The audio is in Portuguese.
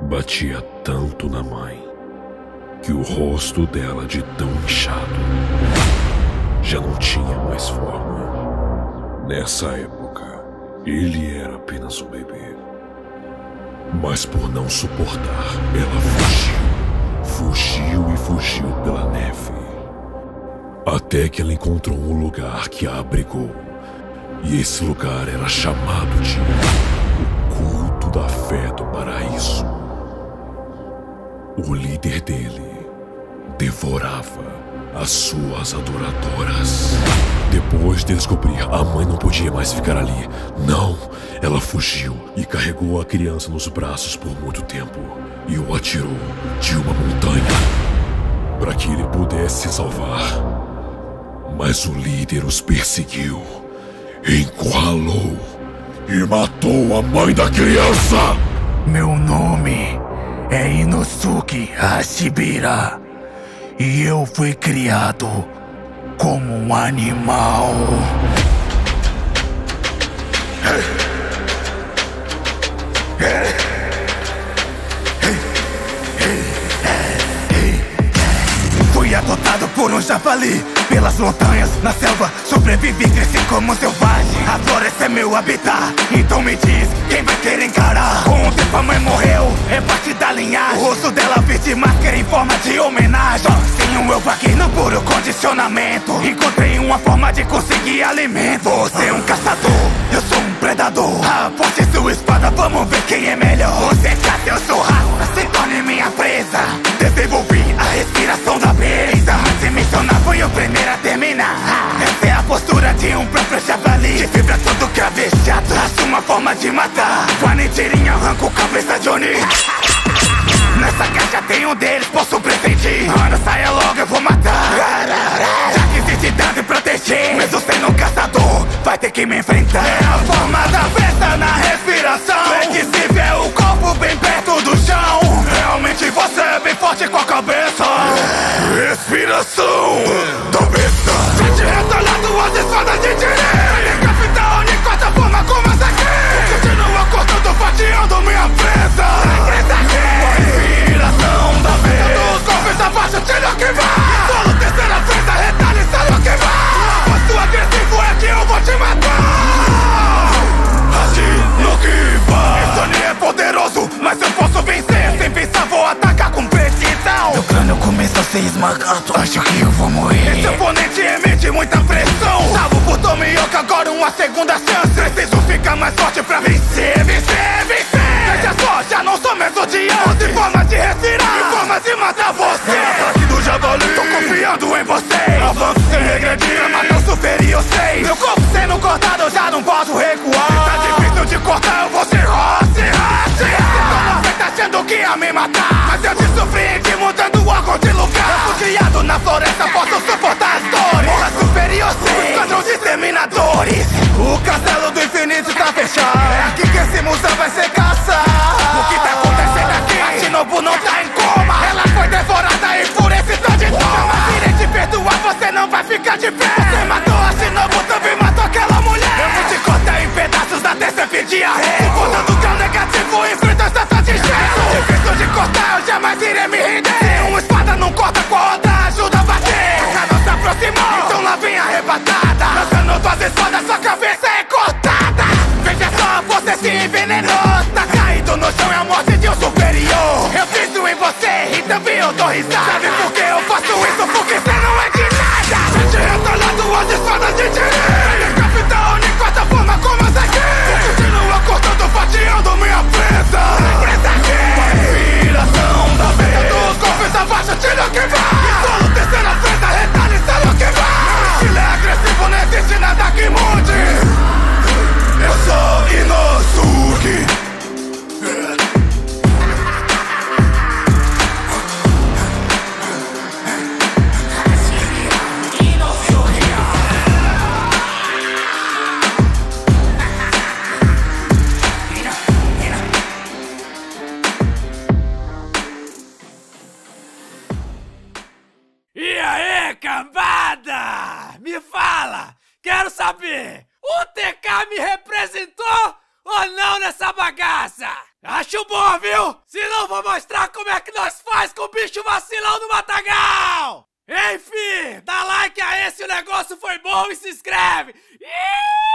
Batia tanto na mãe que o rosto dela, de tão inchado, já não tinha mais forma. Nessa época, ele era apenas um bebê. Mas por não suportar, ela fugiu e fugiu pela neve. Até que ela encontrou um lugar que a abrigou. E esse lugar era chamado de o Culto da Fé do Paraíso. O líder dele devorava as suas adoradoras. Depois de descobrir, a mãe não podia mais ficar ali. Não, ela fugiu e carregou a criança nos braços por muito tempo e o atirou de uma montanha para que ele pudesse se salvar. Mas o líder os perseguiu, encurralou e matou a mãe da criança. Meu nome é Inosuke Hashibira e eu fui criado como um animal. Fui adotado por um javali. Pelas montanhas, na selva, sobrevivi e cresci como selvagem. A floresta é meu habitat, então me diz quem vai querer encarar. Com o tempo a mãe morreu, é parte da linhagem. O rosto dela viste de máscara em forma de homenagem. Sozinho eu vaguei no puro condicionamento. Encontrei uma forma de conseguir alimento. Você é um caçador, eu sou um predador. Aponte sua espada, vamos ver quem é melhor. Você é caça, eu sou raça, se torne minha presa. Desenvolvi a respiração da brisa. Antes de mencionar, foi o primeiro a terminar. Essa é a postura de um próprio javali, de fibra todo cravejado, assuma a forma de matar. Quando tirinha arranca o cabeça Johnny. Nessa caixa tem um deles, posso pressentir. Anda, saia logo, eu vou matar. Já que existe tanto e proteger, mesmo sendo um caçador, vai ter que me enfrentar. É a forma da festa na respiração. Flexível é o corpo bem perto do chão. Realmente você é bem forte com a cabeça. Respiração da besta. Gente retalhado, as espadas de direita. Decapitar e corta a forma como essa aqui. Continua cortando, fatiando minha presa. Respiração da besta. Dos golpes abaixo, tira que vai. Solo terceira presa, retalha e sai o que vai. Posto agressivo é que eu vou te matar. Agi no que vai. Esse Sony é poderoso, mas eu posso vencer. Sem pensar, vou atacar com precisão. Meu crânio começa a ser esmagado, acho que eu vou morrer. Esse oponente emite muita pressão. Salvo por Tomioka, agora uma segunda chance. Preciso ficar mais forte pra vencer, vencer, vencer. Veja só, já não sou mais odiante. Tem forma de respirar e forma de matar você. Ataque do javali, tô confiando em você. Avanço sem regredir, pra matar o superior 6. Meu corpo sendo cortado, eu já não posso recuar. Se tá difícil de cortar, eu vou ser roce, roce. Você tá achando que ia me matar, mas eu te surpreendi mudando o órgão de lugar. Refugiado na floresta, posso suportar as dores. Morra superior 6, esquadrão de exterminadores. O castelo do infinito tá fechado. É aqui que esse museu vai ser caçado. O que tá acontecendo aqui? A Shinobu não tá em coma. Ela foi devorada e por esse tal de toma. Mas irei te perdoar, você não vai ficar de pé. Você matou a Shinobu, também matou aquela mulher. Eu vou te cortar em pedaços até você pedir arrego. Suportando que é o negativo, enfrenta essa de gelo. Difícil de cortar, eu jamais irei me render. Se uma espada não corta com a outra, ajuda a bater. Já não se aproximou, então lá vem a arrebatada. Lançando duas espadas, sua cabeça é cortada. Veja só, você se envenenou. Tá caído no chão, é a morte de um superior. Eu piso em você e também eu dou risada. Sabe por que eu faço isso? Porque você não é de nada. Gente retalhado, as espadas de direita. Capitão, nem corta a forma como essa aqui. Continua cortando, fatiando minha presa. Respiração da besta. Dos golpes abaixo, tira que vai. Solo terceira presa, retalha e sai o que vai. Estilo é agressivo, não existe nada que mude. Eu sou Inosuke. E aí, cambada? Me fala! Quero saber! O TK me representou ou não nessa bagaça? Acho bom, viu? Senão vou mostrar como é que nós faz com o bicho vacilão do Matagal! Enfim, dá like aí se o negócio foi bom e se inscreve!